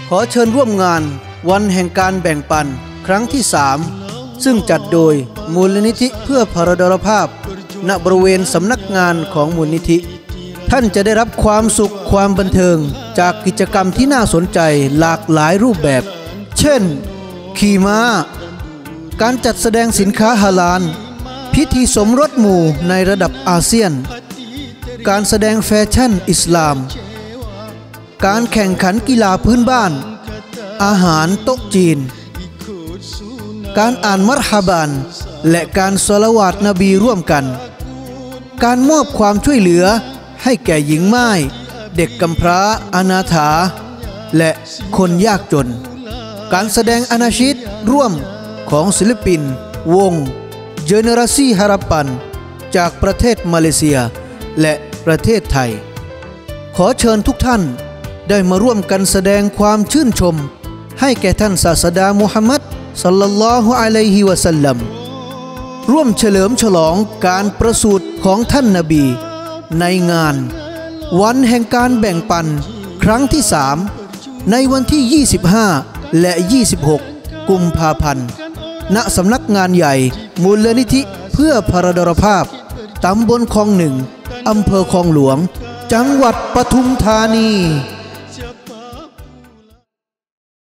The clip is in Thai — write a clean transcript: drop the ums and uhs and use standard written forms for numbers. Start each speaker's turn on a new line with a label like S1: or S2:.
S1: ขอเชิญร่วมงานวันแห่งการแบ่งปันครั้งที่3ซึ่งจัดโดยมูลนิธิเพื่อพระดรภาพณบริเวณสำนักงานของมูลนิธิท่านจะได้รับความสุขความบันเทิงจากกิจกรรมที่น่าสนใจหลากหลายรูปแบบเช่นขี่ม้าการจัดแสดงสินค้าฮาลาลพิธีสมรสหมู่ในระดับอาเซียนการแสดงแฟชั่นอิสลามการแข่งขันกีฬาพื้นบ้านอาหารโต๊ะจีนการอ่านมัรฮะบานและการศอลาวาตนบีร่วมกันการมอบความช่วยเหลือให้แก่หญิงม่ายเด็กกำพร้าอนาถาและคนยากจนการแสดงอานาชิดร่วมของศิลปินวงเจเนราซีฮาราปันจากประเทศมาเลเซียและประเทศไทยขอเชิญทุกท่านได้มาร่วมกันแสดงความชื่นชมให้แก่ท่านศาสดามุฮัมมัดศ็อลลัลลอฮุอะลัยฮิวะซัลลัมร่วมเฉลิมฉลองการประสูติของท่านนบีในงานวันแห่งการแบ่งปันครั้งที่3ในวันที่25และ26กุมภาพันธ์ณสำนักงานใหญ่มูลนิธิเพื่อพระดรภาพตำบลคลอง1อำเภอคลองหลวงจังหวัดปทุมธานี